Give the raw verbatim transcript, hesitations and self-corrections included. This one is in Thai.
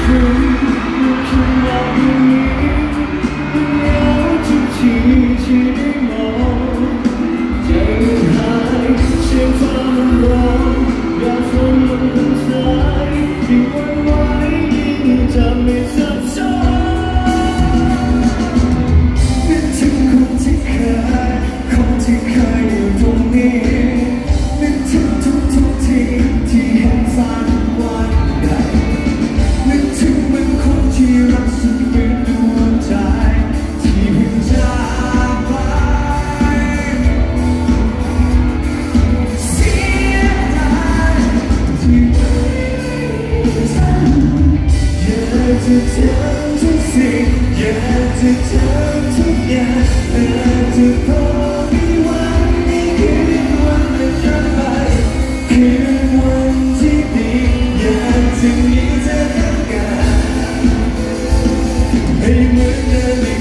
จะทำทุกสิ่งอยากจะทำทุกอย่างแต่จะพอมีวันนี้คืนวันเป็นต้นไปคืนวันที่ดีอยากจะมีเธอทั้งกายให้เหมือนเดิม